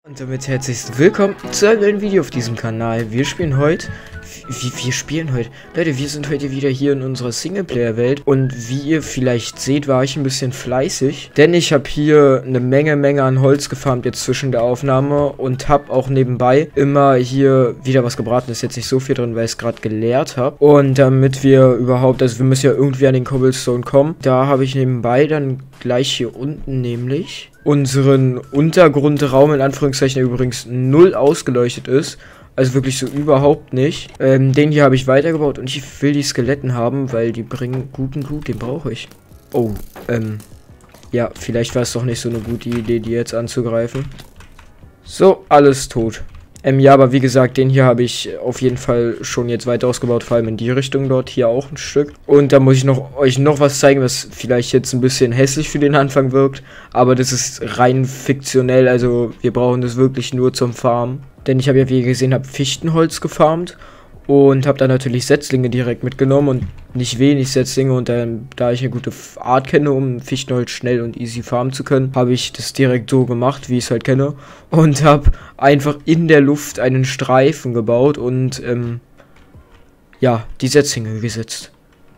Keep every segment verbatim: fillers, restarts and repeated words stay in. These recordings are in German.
Und damit herzlich willkommen zu einem neuen Video auf diesem Kanal. Wir spielen heute, wie wir spielen heute, Leute, wir sind heute wieder hier in unserer Singleplayer-Welt. Und wie ihr vielleicht seht, war ich ein bisschen fleißig, denn ich habe hier eine Menge, Menge an Holz gefarmt jetzt zwischen der Aufnahme und habe auch nebenbei immer hier wieder was gebraten. Ist jetzt nicht so viel drin, weil ich es gerade geleert habe. Und damit wir überhaupt, also wir müssen ja irgendwie an den Cobblestone kommen, da habe ich nebenbei dann gleich hier unten nämlich unseren Untergrundraum, in Anführungszeichen, der übrigens null ausgeleuchtet ist. Also wirklich so überhaupt nicht. Ähm, den hier habe ich weitergebaut und ich will die Skeletten haben, weil die bringen guten Blut, den brauche ich. Oh, ähm, ja, vielleicht war es doch nicht so eine gute Idee, die jetzt anzugreifen. So, alles tot. Ähm, ja, aber wie gesagt, den hier habe ich auf jeden Fall schon jetzt weiter ausgebaut, vor allem in die Richtung dort, hier auch ein Stück. Und da muss ich noch euch noch was zeigen, was vielleicht jetzt ein bisschen hässlich für den Anfang wirkt, aber das ist rein fiktionell, also wir brauchen das wirklich nur zum Farmen. Denn ich habe ja, wie ihr gesehen habt, Fichtenholz gefarmt und habe dann natürlich Setzlinge direkt mitgenommen und nicht wenig Setzlinge. Und dann, da ich eine gute Art kenne, um Fichtenholz schnell und easy farmen zu können, habe ich das direkt so gemacht, wie ich es halt kenne. Und habe einfach in der Luft einen Streifen gebaut und, ähm, ja, die Setzlinge gesetzt.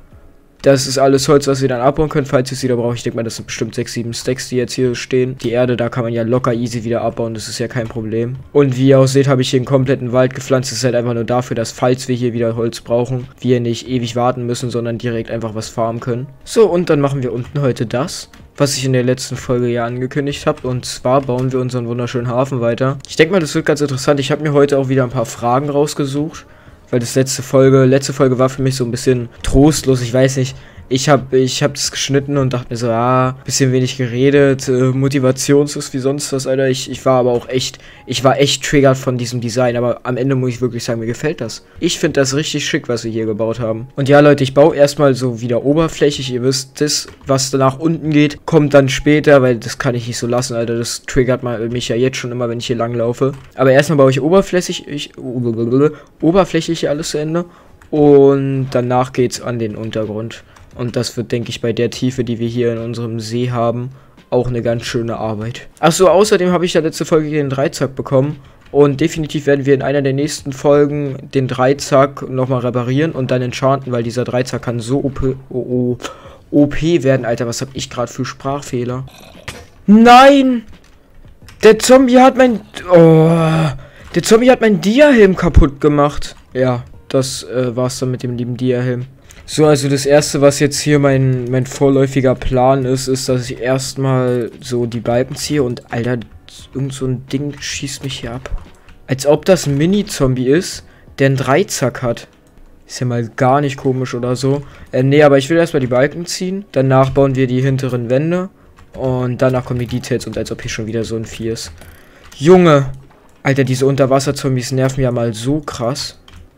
Das ist alles Holz, was wir dann abbauen können, falls ihr es wieder braucht. Ich denke mal, das sind bestimmt sechs, sieben Stacks, die jetzt hier stehen. Die Erde, da kann man ja locker easy wieder abbauen, das ist ja kein Problem. Und wie ihr auch seht, habe ich hier einen kompletten Wald gepflanzt. Das ist halt einfach nur dafür, dass, falls wir hier wieder Holz brauchen, wir nicht ewig warten müssen, sondern direkt einfach was farmen können. So, und dann machen wir unten heute das, was ich in der letzten Folge ja angekündigt habe. Und zwar bauen wir unseren wunderschönen Hafen weiter. Ich denke mal, das wird ganz interessant. Ich habe mir heute auch wieder ein paar Fragen rausgesucht. Weil das letzte Folge, letzte Folge war für mich so ein bisschen trostlos, ich weiß nicht. Ich habe ich hab das geschnitten und dachte mir so, ah, bisschen wenig geredet, äh, motivationslos wie sonst was, Alter. Ich, ich war aber auch echt, ich war echt triggert von diesem Design, aber am Ende muss ich wirklich sagen, mir gefällt das. Ich finde das richtig schick, was wir hier gebaut haben. Und ja, Leute, ich baue erstmal so wieder oberflächig. Ihr wisst, das, was nach unten geht, kommt dann später, weil das kann ich nicht so lassen, Alter. Das triggert mich ja jetzt schon immer, wenn ich hier lang laufe. Aber erstmal baue ich oberflächig, ich, oberflächlich alles zu Ende. Und danach geht's an den Untergrund. Und das wird, denke ich, bei der Tiefe, die wir hier in unserem See haben, auch eine ganz schöne Arbeit. Achso, außerdem habe ich ja letzte Folge den Dreizack bekommen. Und definitiv werden wir in einer der nächsten Folgen den Dreizack nochmal reparieren und dann enchanten, weil dieser Dreizack kann so O P, O, O P werden. Alter, was habe ich gerade für Sprachfehler? Nein! Der Zombie hat mein... Oh, der Zombie hat mein Dia-Helm kaputt gemacht. Ja, das äh, war's dann mit dem lieben Dia-Helm. So, also das erste, was jetzt hier mein, mein vorläufiger Plan ist, ist, dass ich erstmal so die Balken ziehe und, Alter, irgend so ein Ding schießt mich hier ab. Als ob das ein Mini-Zombie ist, der einen Dreizack hat. Ist ja mal gar nicht komisch oder so. Äh, nee, aber ich will erstmal die Balken ziehen. Danach bauen wir die hinteren Wände. Und danach kommen die Details und als ob hier schon wieder so ein Vieh ist. Junge! Alter, diese Unterwasser-Zombies nerven ja mal so krass.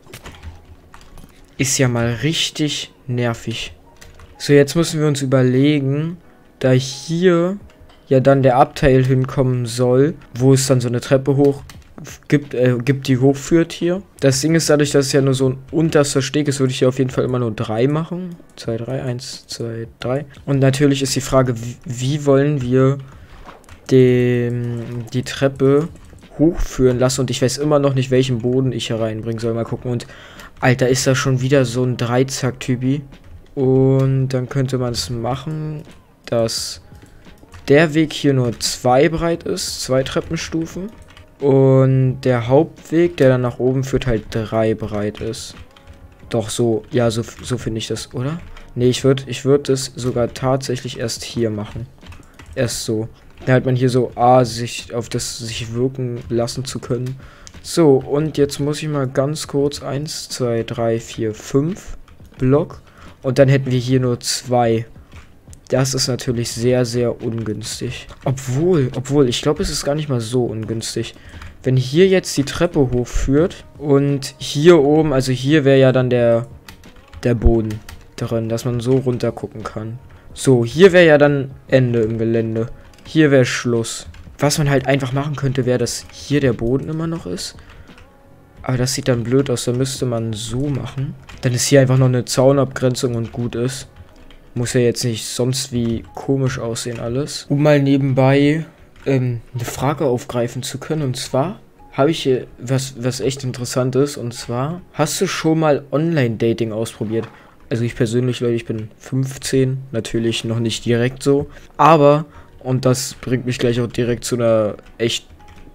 Ist ja mal richtig nervig. So, jetzt müssen wir uns überlegen, da hier ja dann der Abteil hinkommen soll, wo es dann so eine Treppe hoch gibt, äh, gibt die hochführt hier. Das Ding ist, dadurch, dass es ja nur so ein unterster Steg ist, würde ich hier auf jeden Fall immer nur drei machen. zwei, drei, eins, zwei, drei. Und natürlich ist die Frage, wie, wie wollen wir den, die Treppe hochführen lassen? Und ich weiß immer noch nicht, welchen Boden ich hier reinbringen soll. Mal gucken. Und Alter, ist da schon wieder so ein Dreizack-Typi. Und dann könnte man es machen, dass der Weg hier nur zwei breit ist, zwei Treppenstufen. Und der Hauptweg, der dann nach oben führt, halt drei breit ist. Doch, so, ja, so, so finde ich das, oder? Nee, ich würde ich würd das sogar tatsächlich erst hier machen. Erst so. Da hat man hier so, ah, sich auf das sich wirken lassen zu können. So, und jetzt muss ich mal ganz kurz eins, zwei, drei, vier, fünf Block. Und dann hätten wir hier nur zwei. Das ist natürlich sehr, sehr ungünstig. Obwohl, obwohl, ich glaube, es ist gar nicht mal so ungünstig. Wenn hier jetzt die Treppe hochführt und hier oben, also hier wäre ja dann der, der Boden drin, dass man so runter gucken kann. So, hier wäre ja dann Ende im Gelände. Hier wäre Schluss. Was man halt einfach machen könnte, wäre, dass hier der Boden immer noch ist. Aber das sieht dann blöd aus. Da müsste man so machen. Dann ist hier einfach noch eine Zaunabgrenzung und gut ist. Muss ja jetzt nicht sonst wie komisch aussehen alles. Und mal nebenbei ähm, eine Frage aufgreifen zu können. Und zwar habe ich hier was, was echt interessant ist. Und zwar, hast du schon mal Online-Dating ausprobiert? Also ich persönlich, Leute, ich bin fünfzehn, natürlich noch nicht direkt so. Aber, und das bringt mich gleich auch direkt zu einer echt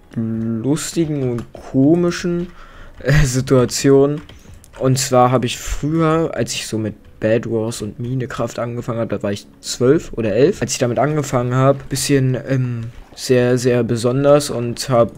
lustigen und komischen äh, Situation. Und zwar habe ich früher, als ich so mit Bed Wars und Minecraft angefangen habe, da war ich zwölf oder elf, als ich damit angefangen habe, bisschen ähm, sehr, sehr besonders und habe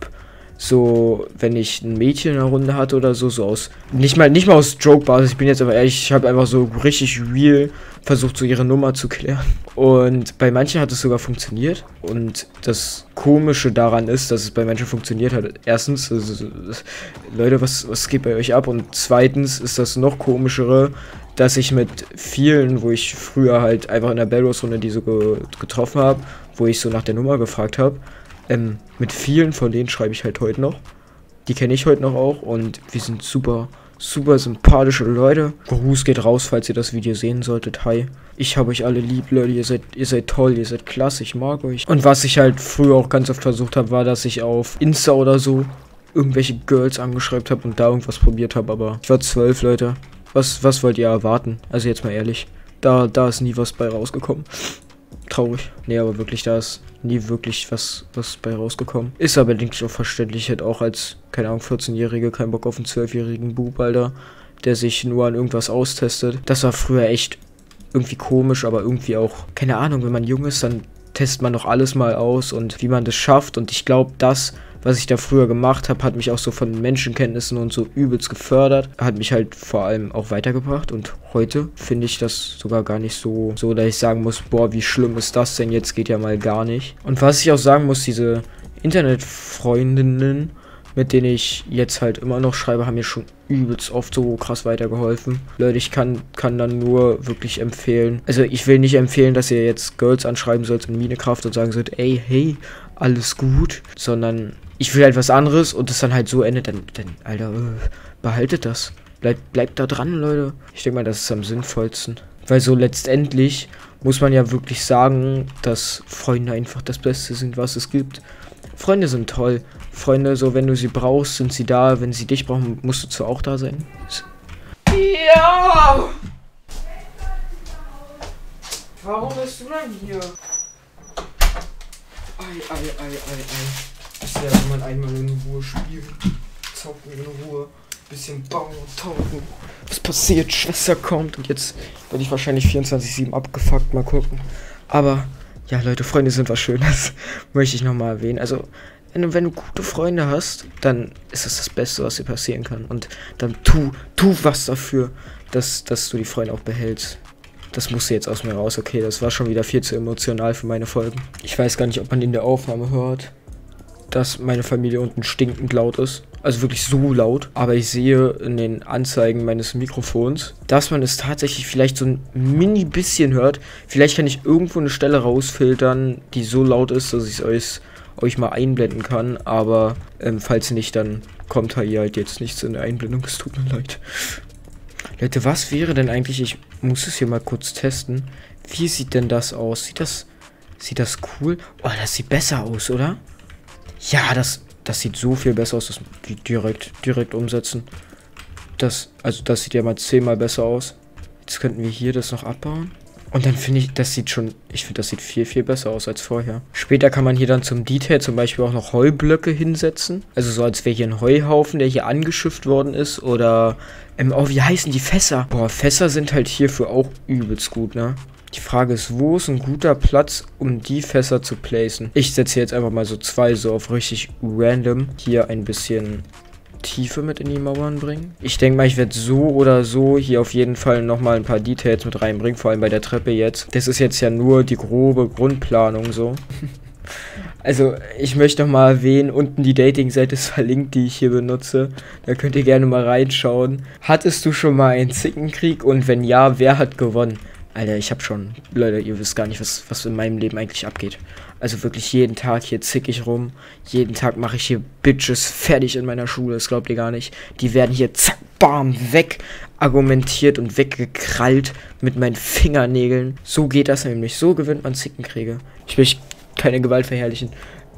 so, wenn ich ein Mädchen in der Runde hatte oder so, so aus, nicht mal, nicht mal aus Joke-Basis, ich bin jetzt aber ehrlich, ich habe einfach so richtig real versucht, so ihre Nummer zu klären. Und bei manchen hat es sogar funktioniert. Und das Komische daran ist, dass es bei manchen funktioniert hat. Erstens, also, Leute, was, was geht bei euch ab? Und zweitens ist das noch komischere, dass ich mit vielen, wo ich früher halt einfach in der Bellrose-Runde die so ge getroffen habe, wo ich so nach der Nummer gefragt habe, ähm, mit vielen von denen schreibe ich halt heute noch. Die kenne ich heute noch auch und wir sind super, super sympathische Leute. Gruß geht raus, falls ihr das Video sehen solltet. Hi. Ich habe euch alle lieb, Leute. Ihr seid, ihr seid toll, ihr seid klasse, ich mag euch. Und was ich halt früher auch ganz oft versucht habe, war, dass ich auf Insta oder so irgendwelche Girls angeschrieben habe und da irgendwas probiert habe. Aber ich war zwölf, Leute. Was, was wollt ihr erwarten? Also jetzt mal ehrlich. Da, da ist nie was bei rausgekommen. Traurig. Nee, aber wirklich, da ist nie wirklich was, was bei rausgekommen. Ist aber, denke ich, auch verständlich. Ich hätte auch als, keine Ahnung, vierzehn-Jährige keinen Bock auf einen zwölfjährigen Bub, Alter, der sich nur an irgendwas austestet. Das war früher echt irgendwie komisch, aber irgendwie auch, keine Ahnung, wenn man jung ist, dann testet man doch alles mal aus und wie man das schafft. Und ich glaube, das, was ich da früher gemacht habe, hat mich auch so von Menschenkenntnissen und so übelst gefördert. Hat mich halt vor allem auch weitergebracht. Und heute finde ich das sogar gar nicht so, so, dass ich sagen muss, boah, wie schlimm ist das denn jetzt? Geht ja mal gar nicht. Und was ich auch sagen muss, diese Internetfreundinnen, mit denen ich jetzt halt immer noch schreibe, haben mir schon übelst oft so krass weitergeholfen. Leute, ich kann, kann dann nur wirklich empfehlen. Also ich will nicht empfehlen, dass ihr jetzt Girls anschreiben sollt in Minecraft und sagen sollt, ey, hey, alles gut. Sondern ich will halt was anderes und es dann halt so endet, dann, dann Alter, äh, behaltet das. Bleibt, bleibt da dran, Leute. Ich denke mal, das ist am sinnvollsten. Weil so letztendlich muss man ja wirklich sagen, dass Freunde einfach das Beste sind, was es gibt. Freunde sind toll. Freunde, so wenn du sie brauchst, sind sie da. Wenn sie dich brauchen, musst du zwar auch da sein. Ja! Warum bist du denn hier? Ei, ei, ei, ei, ei. Ist ja, wenn man einmal in Ruhe spielt. Zocken in Ruhe. Bisschen bauen und tauchen. Was passiert? Schwester kommt und jetzt werde ich wahrscheinlich vierundzwanzig sieben abgefuckt. Mal gucken. Aber, ja Leute, Freunde sind was Schönes. Möchte ich nochmal erwähnen. Also, wenn du, wenn du gute Freunde hast, dann ist das das Beste, was dir passieren kann. Und dann tu, tu was dafür, dass, dass du die Freunde auch behältst. Das musste jetzt aus mir raus. Okay, das war schon wieder viel zu emotional für meine Folgen. Ich weiß gar nicht, ob man in der Aufnahme hört, dass meine Familie unten stinkend laut ist. Also wirklich so laut. Aber ich sehe in den Anzeigen meines Mikrofons, dass man es tatsächlich vielleicht so ein mini bisschen hört. Vielleicht kann ich irgendwo eine Stelle rausfiltern, die so laut ist, dass ich es euch, euch mal einblenden kann. Aber ähm, falls nicht, dann kommt hier halt jetzt nichts in der Einblendung. Es tut mir leid. Leute, was wäre denn eigentlich, ich muss es hier mal kurz testen. Wie sieht denn das aus? Sieht das, sieht das cool? Oh, das sieht besser aus, oder? Ja, das, das sieht so viel besser aus. Das direkt, direkt umsetzen. Das, also das sieht ja mal zehnmal besser aus. Jetzt könnten wir hier das noch abbauen. Und dann finde ich, das sieht schon, ich finde, das sieht viel, viel besser aus als vorher. Später kann man hier dann zum Detail zum Beispiel auch noch Heublöcke hinsetzen. Also so, als wäre hier ein Heuhaufen, der hier angeschifft worden ist. Oder, ähm, oh, wie heißen die Fässer? Boah, Fässer sind halt hierfür auch übelst gut, ne? Die Frage ist, wo ist ein guter Platz, um die Fässer zu placen? Ich setze jetzt einfach mal so zwei, so auf richtig random. Hier ein bisschen Tiefe mit in die Mauern bringen. Ich denke mal, ich werde so oder so hier auf jeden Fall nochmal ein paar Details mit reinbringen, vor allem bei der Treppe jetzt. Das ist jetzt ja nur die grobe Grundplanung so. Also, ich möchte noch mal erwähnen, unten die Dating-Seite ist verlinkt, die ich hier benutze. Da könnt ihr gerne mal reinschauen. Hattest du schon mal einen Zickenkrieg? Und wenn ja, wer hat gewonnen? Alter, ich hab schon... Leute, ihr wisst gar nicht, was, was in meinem Leben eigentlich abgeht. Also wirklich jeden Tag hier zick ich rum. Jeden Tag mache ich hier Bitches fertig in meiner Schule. Das glaubt ihr gar nicht. Die werden hier zack, bam, weg argumentiert und weggekrallt mit meinen Fingernägeln. So geht das nämlich. So gewinnt man Zickenkriege. Ich will keine Gewalt verherrlichen.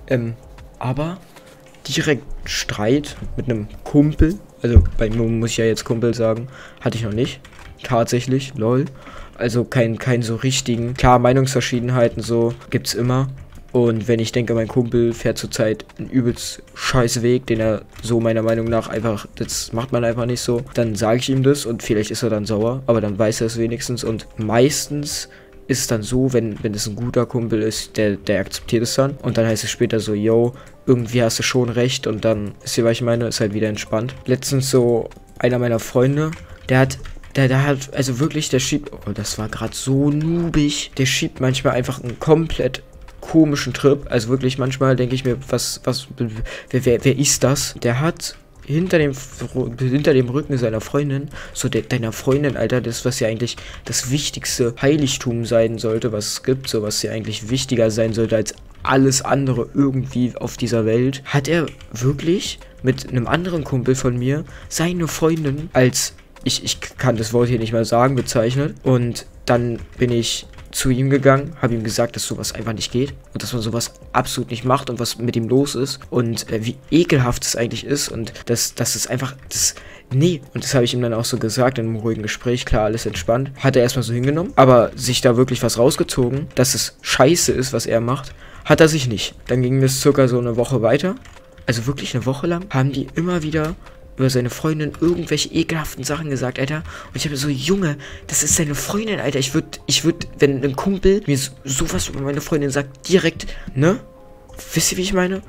Ähm, aber direkt Streit mit einem Kumpel, also bei mir muss ich ja jetzt Kumpel sagen, hatte ich noch nicht. Tatsächlich, lol. Also kein, kein so richtigen, klar, Meinungsverschiedenheiten so gibt's immer. Und wenn ich denke, mein Kumpel fährt zurzeit einen übelst scheiß Weg, den er so meiner Meinung nach einfach, das macht man einfach nicht so, dann sage ich ihm das und vielleicht ist er dann sauer, aber dann weiß er es wenigstens. Und meistens ist es dann so, wenn, wenn es ein guter Kumpel ist, der, der akzeptiert es dann. Und dann heißt es später so, yo, irgendwie hast du schon recht. Und dann, ist hier, was ich meine, ist halt wieder entspannt. Letztens so einer meiner Freunde, der hat Der, der hat, also wirklich, der schiebt, oh, das war gerade so noobig, der schiebt manchmal einfach einen komplett komischen Trip, also wirklich manchmal denke ich mir, was, was, wer, wer, wer ist das? Der hat hinter dem, hinter dem Rücken seiner Freundin, so de, deiner Freundin, Alter, das, was ja eigentlich das wichtigste Heiligtum sein sollte, was es gibt, so was ja eigentlich wichtiger sein sollte als alles andere irgendwie auf dieser Welt, hat er wirklich mit einem anderen Kumpel von mir seine Freundin als Ich, ich kann das Wort hier nicht mal sagen, bezeichnet. Und dann bin ich zu ihm gegangen, habe ihm gesagt, dass sowas einfach nicht geht. Und dass man sowas absolut nicht macht und was mit ihm los ist. Und äh, wie ekelhaft es eigentlich ist. Und dass das ist einfach, das, nee. Und das habe ich ihm dann auch so gesagt in einem ruhigen Gespräch. Klar, alles entspannt. Hat er erstmal so hingenommen. Aber sich da wirklich was rausgezogen, dass es scheiße ist, was er macht, hat er sich nicht. Dann ging es circa so eine Woche weiter. Also wirklich eine Woche lang haben die immer wieder über seine Freundin irgendwelche ekelhaften Sachen gesagt, Alter. Und ich habe so, Junge, das ist seine Freundin, Alter. Ich würde, ich würde, wenn ein Kumpel mir so, sowas über meine Freundin sagt, direkt, ne? Wisst ihr, wie ich meine?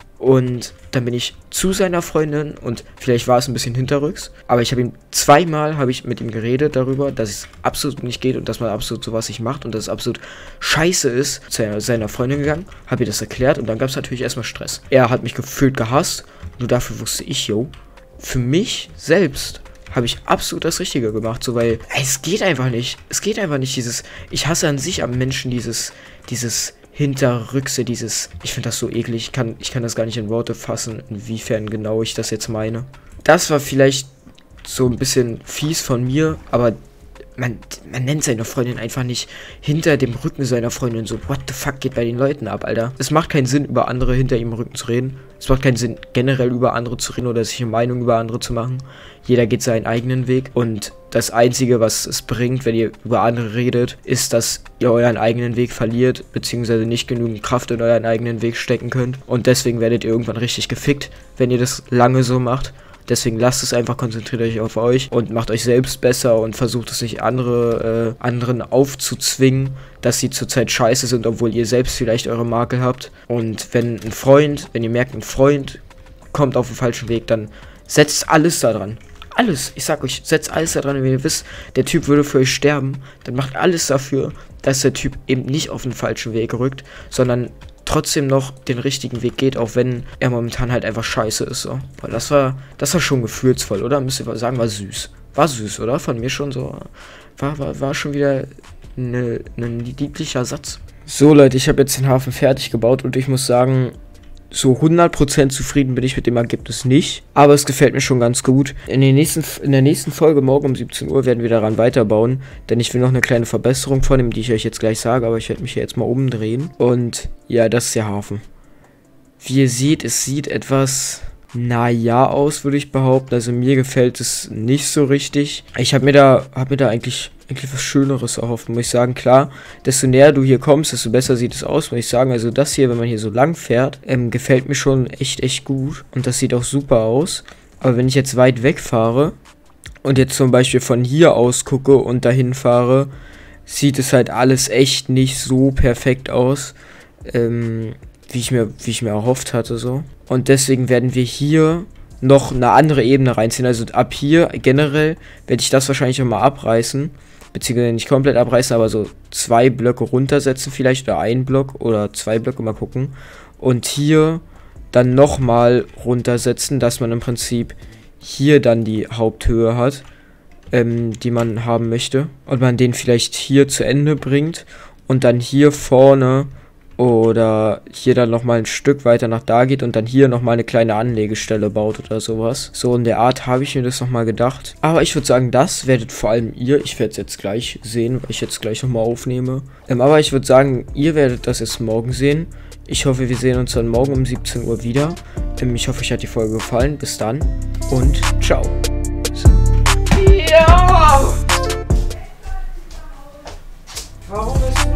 Und dann bin ich zu seiner Freundin und vielleicht war es ein bisschen hinterrücks, aber ich habe ihm zweimal, habe ich mit ihm geredet darüber, dass es absolut nicht geht und dass man absolut sowas nicht macht und dass es absolut scheiße ist. Zu seiner, seiner Freundin gegangen, habe ihr das erklärt und dann gab es natürlich erstmal Stress. Er hat mich gefühlt gehasst, nur dafür wusste ich, yo, für mich selbst habe ich absolut das Richtige gemacht, so, weil ey, es geht einfach nicht. Es geht einfach nicht, dieses, ich hasse an sich am Menschen dieses, dieses Hinterrückse, dieses, ich finde das so eklig, ich kann, ich kann das gar nicht in Worte fassen, inwiefern genau ich das jetzt meine. Das war vielleicht so ein bisschen fies von mir, aber man, man nennt seine Freundin einfach nicht hinter dem Rücken seiner Freundin so, what the fuck geht bei den Leuten ab, Alter? Es macht keinen Sinn, über andere hinter ihrem Rücken zu reden. Es macht keinen Sinn, generell über andere zu reden oder sich eine Meinung über andere zu machen. Jeder geht seinen eigenen Weg und das Einzige, was es bringt, wenn ihr über andere redet, ist, dass ihr euren eigenen Weg verliert, beziehungsweise nicht genügend Kraft in euren eigenen Weg stecken könnt. Und deswegen werdet ihr irgendwann richtig gefickt, wenn ihr das lange so macht. Deswegen lasst es einfach, konzentriert euch auf euch und macht euch selbst besser und versucht es nicht andere, äh, anderen aufzuzwingen, dass sie zurzeit scheiße sind, obwohl ihr selbst vielleicht eure Makel habt. Und wenn ein Freund, wenn ihr merkt, ein Freund kommt auf den falschen Weg, dann setzt alles da dran. Alles, ich sag euch, setzt alles da dran, wenn ihr wisst, der Typ würde für euch sterben, dann macht alles dafür, dass der Typ eben nicht auf den falschen Weg rückt, sondern trotzdem noch den richtigen Weg geht, auch wenn er momentan halt einfach scheiße ist, so. Weil das war, das war schon gefühlsvoll, oder? Müsst ihr sagen, war süß. War süß, oder? Von mir schon so. War, war, war schon wieder ein lieblicher Satz. So, Leute, ich habe jetzt den Hafen fertig gebaut und ich muss sagen, so hundert Prozent zufrieden bin ich mit dem Ergebnis nicht, aber es gefällt mir schon ganz gut. In, den nächsten, in der nächsten Folge morgen um siebzehn Uhr werden wir daran weiterbauen, denn ich will noch eine kleine Verbesserung vornehmen, die ich euch jetzt gleich sage, aber ich werde mich hier jetzt mal umdrehen. Und ja, das ist der Hafen. Wie ihr seht, es sieht etwas naja aus, würde ich behaupten. Also mir gefällt es nicht so richtig. Ich habe mir da, hab mir da eigentlich, eigentlich was Schöneres erhofft, muss ich sagen. Klar, desto näher du hier kommst, desto besser sieht es aus, muss ich sagen. Also das hier, wenn man hier so lang fährt, ähm, gefällt mir schon echt, echt gut. Und das sieht auch super aus. Aber wenn ich jetzt weit weg fahre und jetzt zum Beispiel von hier aus gucke und dahin fahre, sieht es halt alles echt nicht so perfekt aus, ähm, wie ich mir, wie ich mir erhofft hatte, so. Und deswegen werden wir hier noch eine andere Ebene reinziehen. Also ab hier generell werde ich das wahrscheinlich nochmal abreißen. Beziehungsweise nicht komplett abreißen, aber so zwei Blöcke runtersetzen vielleicht. Oder ein Block oder zwei Blöcke, mal gucken. Und hier dann nochmal runtersetzen, dass man im Prinzip hier dann die Haupthöhe hat, ähm, die man haben möchte. Und man den vielleicht hier zu Ende bringt. Und dann hier vorne oder hier dann nochmal ein Stück weiter nach da geht und dann hier nochmal eine kleine Anlegestelle baut oder sowas. So in der Art habe ich mir das nochmal gedacht. Aber ich würde sagen, das werdet vor allem ihr, ich werde es jetzt gleich sehen, weil ich jetzt gleich nochmal aufnehme. Ähm, aber ich würde sagen, ihr werdet das jetzt morgen sehen. Ich hoffe, wir sehen uns dann morgen um siebzehn Uhr wieder. Ähm, ich hoffe, euch hat die Folge gefallen. Bis dann und ciao. So. Ja! Warum ist